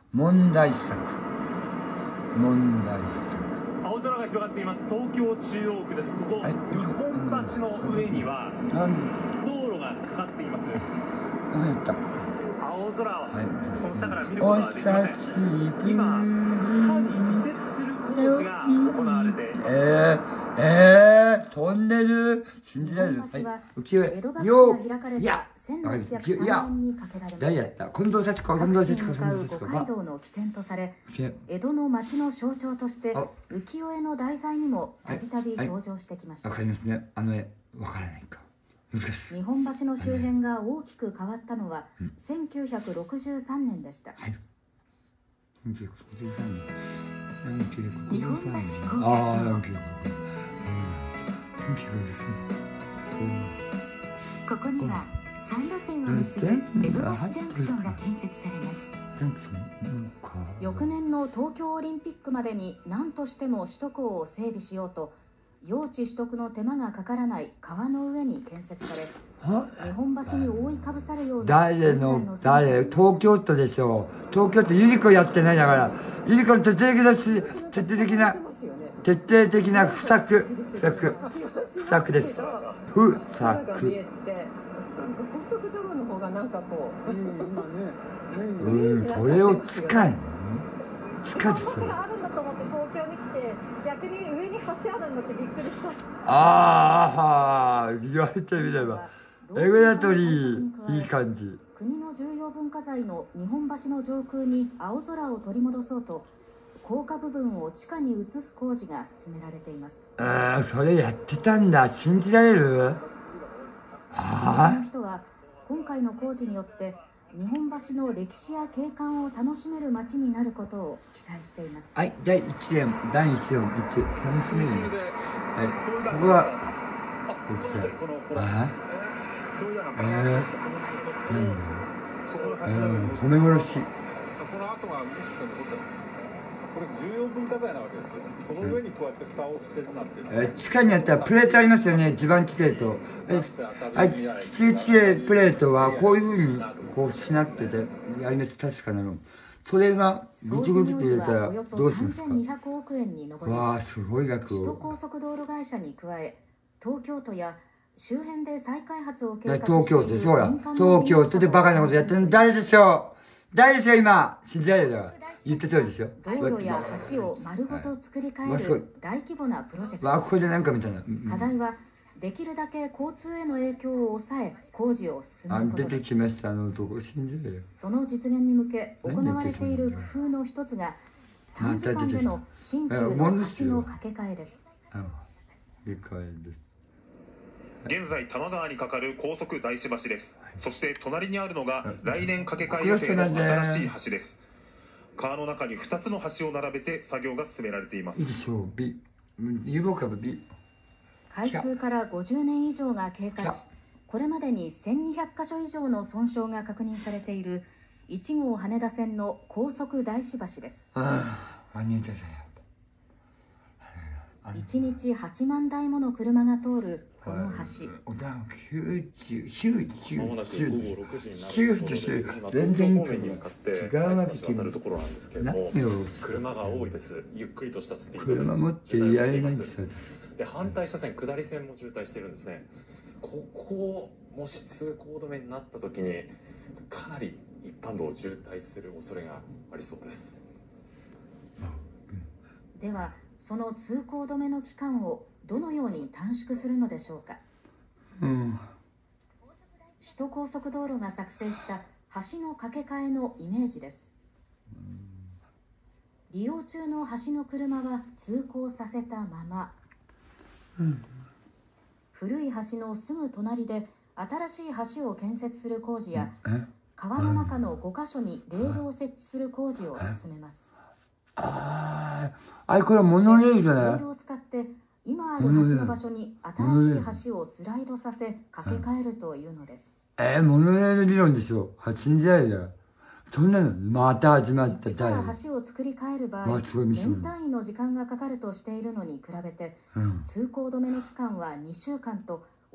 問題作。問題作。 青空が広がっています東京中央区です。ここ日本橋の上には道路がかかっています。青空をこの下から見ることができません。今地下に移設する工事が行われています。 トンネル信じられる。はい、浮世絵。いや、誰やった？近藤幸子、近藤幸子、近藤幸子。 五街道の起点とされ、江戸の町の象徴として浮世絵の題材にもたびたび登場してきました。 わかりますね。あの絵、わからないか。難しい。 日本橋の周辺が大きく変わったのは1963年でした。 はい。1963年。 日本橋高架橋。ここには3路線を結ぶ江戸橋ジャンクションが建設されます。翌年の東京オリンピックまでに何としても首都高を整備しようと、用地取得の手間がかからない川の上に建設され、日本橋に覆いかぶさるような東京都でしょう。東京都ゆり子やってないだから、ゆり子の徹底的な不作です。不作。 高速道路の方がなんかこう、これを地下ですよ。 があるんだと思って東京に来て、逆に上に橋あるんだってびっくりした。 言われてみればエグラトリーいい感じ。 国の重要文化財の日本橋の上空に青空を取り戻そうと、高架部分を地下に移す工事が進められています。 それやってたんだ。信じられる？ この人は今回の工事によって日本橋の歴史や景観を楽しめる街になることを期待しています。 はい、第1連、楽しめるね。はい、ここがこちら。なんだ。褒め殺し。 この後がいくつか残ってます。これ重要文化財なわけですよ。その上にこうやって蓋をしてるなんて。 地下にあったらプレートありますよね。地盤地形と。地形プレートはこういうふうにこうしなっててあります。確かなの。それがぐちぐちって入れたらどうしますか？ 3200億円に上り、 わあ、すごい額を。 首都高速道路会社に加え、東京都や周辺で再開発を計画している東京都でそうや。東京都でバカなことやってるの誰でしょう？誰でしょう今？信じられるわ。言った通りですよ。 道路や橋を丸ごと作り変える大規模なプロジェクト。 ここでなんかみたいな。 課題はできるだけ交通への影響を抑え工事を進めることです。 出てきました男、信じられる。 その実現に向け行われている工夫の一つが短時間での新旧の橋の架け替えです。 現在多摩川に架かる高速大師橋です。そして隣にあるのが来年架け替え予定の新しい橋です。川の中に2つの橋を並べて作業が進められています。 いいでしょう。有望株 B。 開通から50年以上が経過し、これまでに1200カ所以上の損傷が確認されている1号羽田線の高速大師橋です。1日8万台もの車が通るこの橋。 まもなく午後6時になるところです。今東京方面に向かって渡るところなんですけれども、車が多いです。ゆっくりとしたスピードで車持ってやれないんですよ。 で、反対車線下り線も渋滞してるんですね。ここもし通行止めになった時にかなり一般道を渋滞する恐れがありそうです。 ではその通行止めの期間をどのように短縮するのでしょうか。首都高速道路が作成した橋の架け替えのイメージです。利用中の橋の車は通行させたまま、古い橋のすぐ隣で新しい橋を建設する工事や、川の中の5カ所にレールを設置する工事を進めます。 これはモノレールじゃない？ レールを使って今ある橋の場所に新しい橋をスライドさせ架け替えるというのです。 モノレール理論でしょ。信じられる。そんなのまた始まった。 一から橋を作り変える場合、年単位の時間がかかるとしているのに比べて、通行止めの期間は2週間と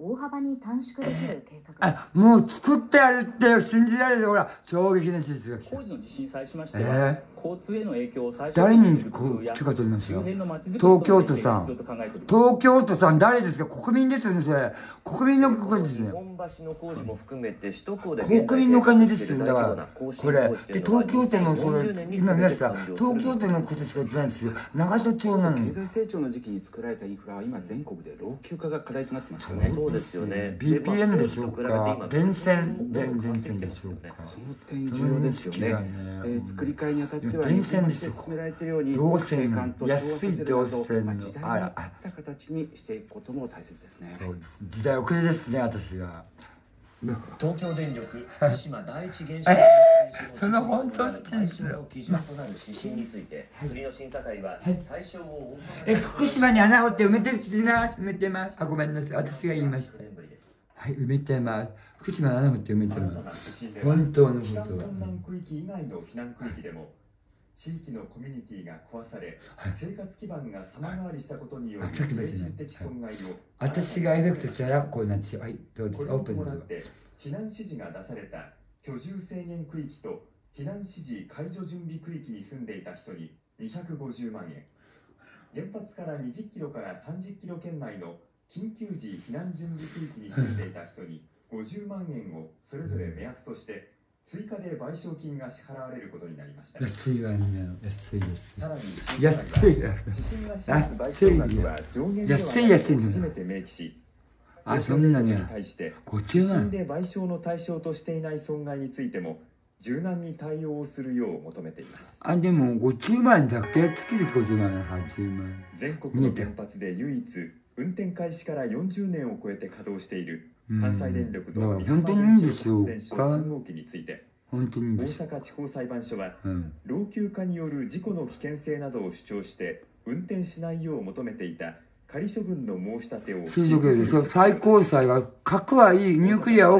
大幅に短縮できる計画です。 もう作ってやるってよ、信じられる。ほら、衝撃の事実が来た。 工事の地震に際しましては、交通への影響を最小誰限にするにこう工夫や許可取りますよ。 周辺の街づくり東京都さん。 必要と考えております。 東京都さん誰ですか？国民ですよね、それ。国民のことです日ね。 本橋の工事も含めて首都高で国民のお金ですよ。だから、これ。で、東京都の、それ、今見ました。東京都のことしか言ってないんですよ。長門町なのに。 経済成長の時期に作られたインフラは今全国で老朽化が課題となってますよね。 そうですよね。 BPN でしょうか、電線でしょうか。 その点重要ですよね。作り替えにあたっては電線ですよ。 進められているように動線景観と調和させるなど安い動線の時代に合った形にしていくことも大切ですね。 そうです。時代遅れですね、私が。 東京電力福島第一原子力その本当に賠償の基準となる指針について、国の審査会は対象を福島に穴掘って埋めてます。ごめんなさい、私が言いました。はい、埋めてます。福島に穴掘って埋めてます。本当のことは。 避難困難区域以外の避難区域でも地域のコミュニティが壊され、生活基盤が様変わりしたことによる精神的損害を、 私がエフェクトしたらこうなっちゃう。はい、どうですか。オープンに伴って避難指示が出された居住制限区域と避難指示解除準備区域に住んでいた人に250万円、原発から20キロから30キロ圏内の緊急時避難準備区域に住んでいた人に50万円をそれぞれ目安として追加で賠償金が支払われることになりました。 安いわね、安いです。 さらに安い。 指針が示す賠償額は上限ではないと初めて明記し、 そんなに対して 50万指針で賠償の対象としていない損害についても柔軟に対応するよう求めています。 でも50万だけ、月々50万、80万。 全国の原発で唯一運転開始から40年を超えて稼働している関西電力の美浜原子力発電所3号機について、大阪地方裁判所は老朽化による事故の危険性などを主張して運転しないよう求めていた仮処分の申し立てを退ける。最高裁が核はいい、ニュークリア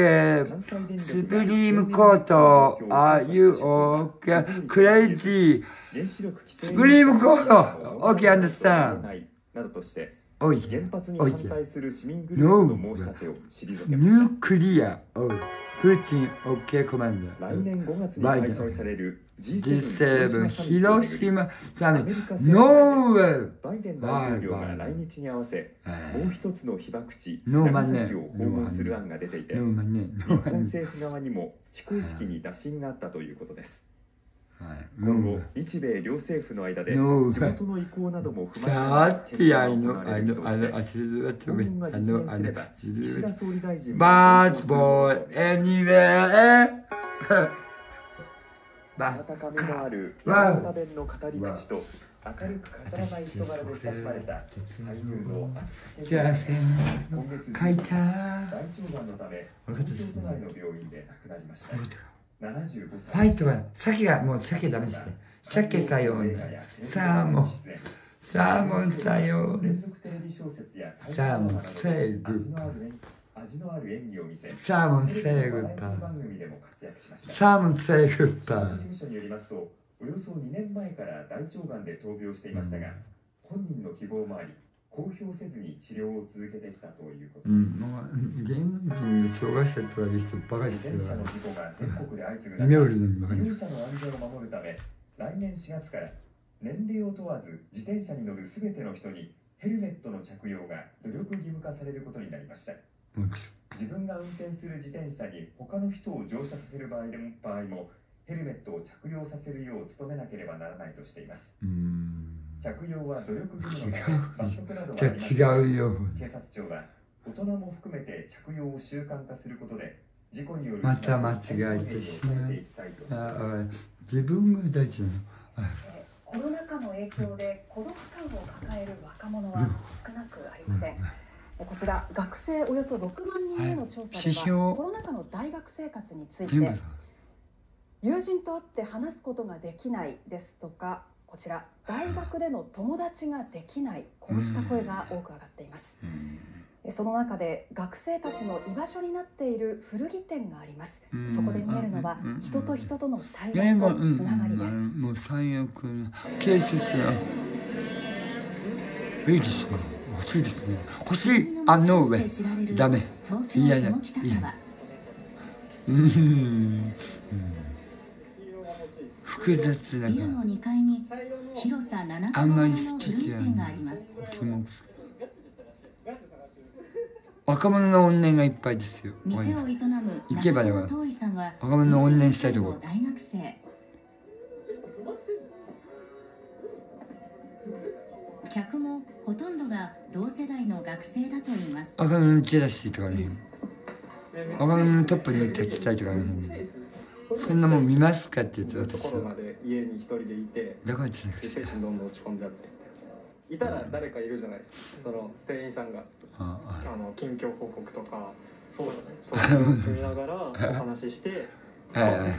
OK、スプリームコート、Are you OK、クレイジー、スプリームコート、OK、understand。 などとして原発に反対する市民グループの申し立てを退けました。 ニュークリア、プーチン OK コマンダー。 来年5月に開催される G7 広島サミット、ノーウェイ。 バイデン大統領が来日に合わせ、もう一つの被爆地長崎を訪問する案が出ていて、日本政府側にも非公式に打診があったということです。今後、日米両政府の間で地元の意向なども踏まえて決定が行われるとして、訪問が実現すれば岸田総理大臣も Bad boy anywhere 温かみのある山形弁の語り口と明るく語らない人柄で親しまれた俳優の今月書いた大腸がんのため東京都内の病院で亡くなりました。75歳。 ファイトは、鮭がもう鮭ダメですね。鮭さように。サーモンさように。 連続テレビ小説やサーモンセーグッパー。 味のある演技を見せ、 サーモンセーグッパー。 番組でも活躍しました。 サーモンセーグッパー。 事務所によりますと、およそ2年前から大腸がんで闘病していましたが、本人の希望もあり、公表せずに治療を続けてきたということです。 芸能人の障害者とかいう人バカですよ。 自転車の事故が全国で相次ぐ夢売りのバカ利です。 用者の安全を守るため、来年4月から年齢を問わず自転車に乗るすべての人にヘルメットの着用が努力義務化されることになりました。自分が運転する自転車に他の人を乗車させる場合もヘルメットを着用させるよう努めなければならないとしています。着用は努力義務のため罰則などはありません。 違うよ。 警察庁は大人も含めて着用を習慣化することで事故によるまた間違えてしまう。自分が大事なの。 コロナ禍の影響で孤独感を抱える若者は少なくありません。こちら学生およそ6万人への調査では、コロナ禍の大学生活について友人と会って話すことができないですとか、こちら大学での友達ができない、こうした声が多く上がっています。その中で学生たちの居場所になっている古着店があります。そこで見えるのは人と人との対話とつながりです。 もう最悪な警察がいいですね。 欲しいですね。欲しい。あの上。ダメ。いやいや。複雑な。 ビルの2階に広さ7坪のブルー店があります。 若者の怨念がいっぱいですよ。 店を営む行けばだから。若者の怨念したいところ。 大学生。客もほとんどが同世代の学生だと言います。 若者のジェラシーとかね。若者のトップに立ちたいとかね。そんなもん見ますかって言って私は。 コロナで家に一人でいて、 だからじゃなくて。 精神どんどん落ち込んじゃって。いたら誰かいるじゃないですか。その店員さんが近況報告とか、そうだね。そういうの見ながらお話しして。はいはいはい。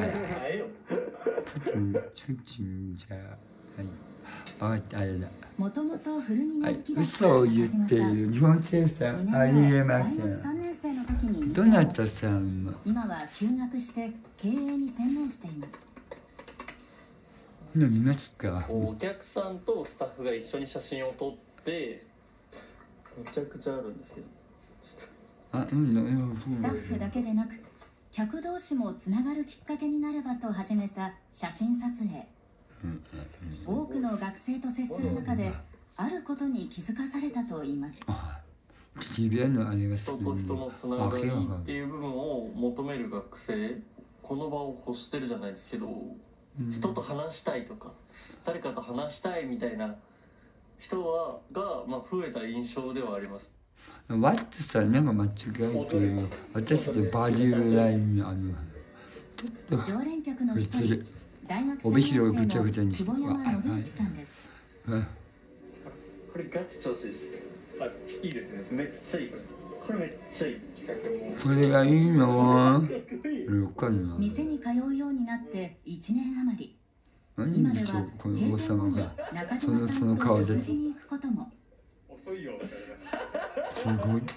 ちんじゃはい。あれだ。 もともと古着が好きだった嘘を言っている日本政府さんありえません。どなたさんも今は休学して経営に専念しています。 見ますか。 お客さんとスタッフが一緒に写真を撮ってめちゃくちゃあるんですけど、 スタッフだけでなく客同士もつながるきっかけになればと始めた写真撮影。多くの学生と接する中であることに気づかされたといいます。 人と人のつながりっていう部分を求める学生、この場を欲してるじゃないですけど、人と話したいとか誰かと話したいみたいな人が増えた印象ではあります。 ワッツさんなんか間違えてる。私たちバリューラインちょっと常連客の一人、大学帯広をぐちゃぐちゃにして。 久保山信之さんです。 これガチ調子です。いいですね。めっちゃいい。これめっちゃいい。 それがいいの。 店に通うようになって1年余り。 何でしょうこの王様がその顔で。 食事に行くことも。 遅いよ。 すごいって。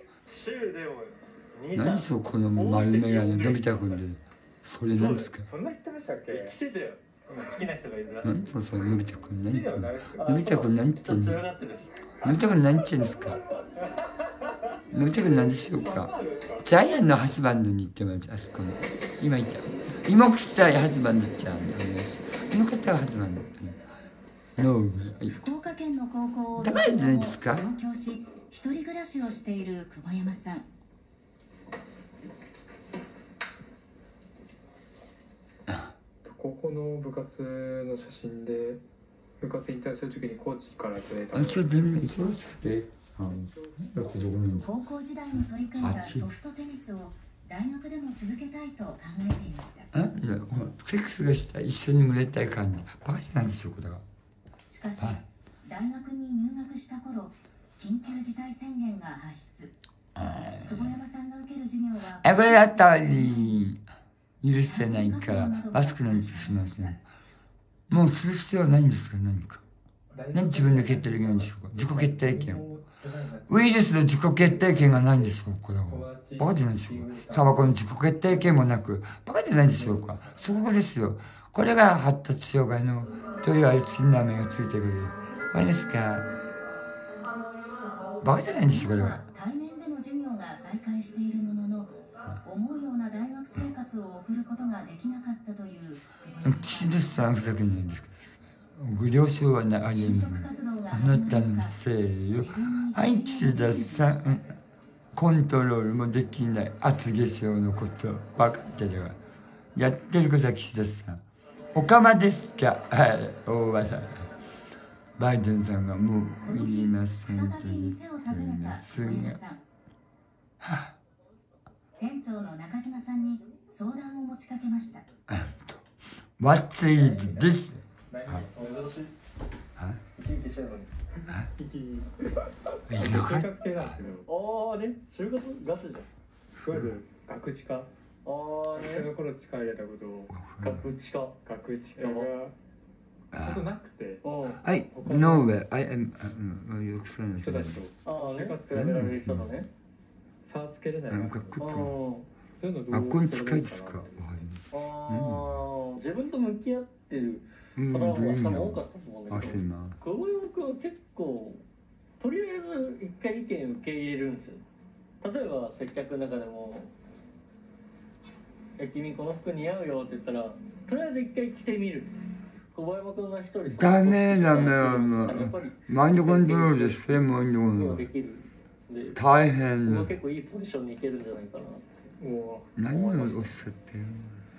何そうこの丸眼鏡のび太くんで。それなんですか。 そんな言ってましたっけ。 来てたよ。好きな人がいるらしい。 何そうのび太くん何言ってんの。のび太くん何言ってんの。のび太くん何言ってんですか。のび太くん何でしょうか。ジャイアンのハズバンドに行ってます。あそこに今いた芋臭いハズバンドちゃんお願いします。この方はハズバンドの福岡県の高校をだからじゃないですか。 上京し一人暮らしをしている久保山さん。 高校の部活の写真で部活引退するときにコーチからくれた。 それ全然忙しくて。 高校時代に取り組んだソフトテニスを大学でも続けたいと考えていました。 セックスがしたい、一緒に群れたい感じ。バカじゃないでしょこれは。 しかし大学に入学した頃、緊急事態宣言が発出。久保山さんが受ける授業はこれあたり許せないからマスクなんてしません。もうする必要はないんですか。何か自分で決定できないんでしょうか。自己決定権、ウイルスの自己決定権がないんでしょうか。これはバカじゃないでしょうか。タバコの自己決定権もなくバカじゃないでしょうか。そこですよ。これが発達障害のというあれ診断名がついてくる。これですか。バカじゃないんでしょうこれは。 対面での授業が再開しているものの、思うような大学生活を送ることができなかったという。 岸田さんふざけないんですか。ご了承はあります。あなたのせいよ。はい、岸田さん。コントロールもできない厚化粧のこと分かってるわ。やってることは岸田さん。おかまですか。はい、大笑い。バイデンさんがもういりませんと言っていますが。 店長の中島さんに相談を持ちかけました。 What's it this? 珍しい。生き生きしてるのに。生き生き。就活系なんですけど。ね、就活ガチじゃん。いわゆる学知化。学生の頃力入れたことを。学知化がちょっとなくて。 はい、No way. I am よくそうなんです人たちと。就活やめられる人とね。差をつけれない。 学校に近いですか。 自分と向き合ってる方も多かったと思うんだけど、久保山君は結構とりあえず一回意見受け入れるんですよ。例えば接客の中でも「君この服似合うよ」って言ったらとりあえず一回着てみる。小林山君が一人ダメマインドコントロールですね、マインドコントロール。大変だ。 結構いいポジションに行けるんじゃないかな。 何をおっしゃってる。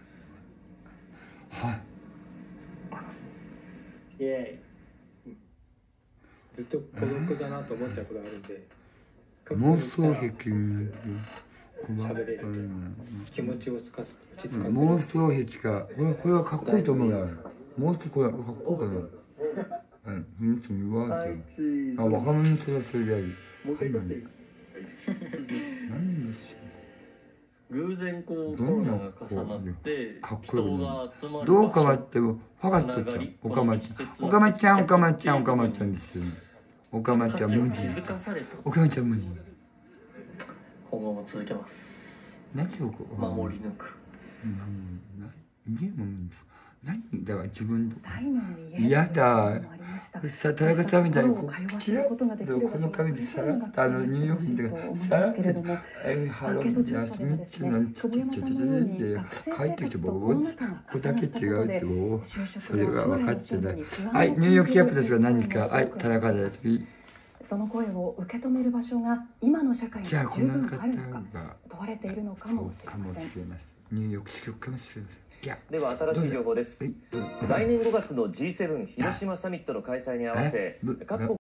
はい。 イエーイ。 ずっと孤独だなと思っちゃうことあるんで。 妄想癖になる。 喋れる気持ちをつかす。 妄想癖か。これはかっこいいと思うな。もう少しこれかっこいいかな。うん、本当にわーって。あ、若者にそれはそれであり。何でしょう。偶然こうコロナが重なって人が集まる。 どうかまってもファガットちゃん、おかまちゃん、おかまちゃん、おかまちゃん、おかまちゃんですよね。おかまちゃん無理。おかまちゃん無理。 今後も続けます。 何を守り抜く。 何だから自分嫌だ。さ田中さんみたいに口やこの髪でさニューヨークとかさハローじゃミッチのちょって帰ってきてここだけ違うってもうそれが分かってない。はい、ニューヨークキャップですが何かはい田中です。 その声を受け止める場所が今の社会に十分あるのか問われているのかもしれません。 ニューヨーク支局かもしれません。 では新しい情報です。来年5月の G7 広島サミットの開催に合わせ各国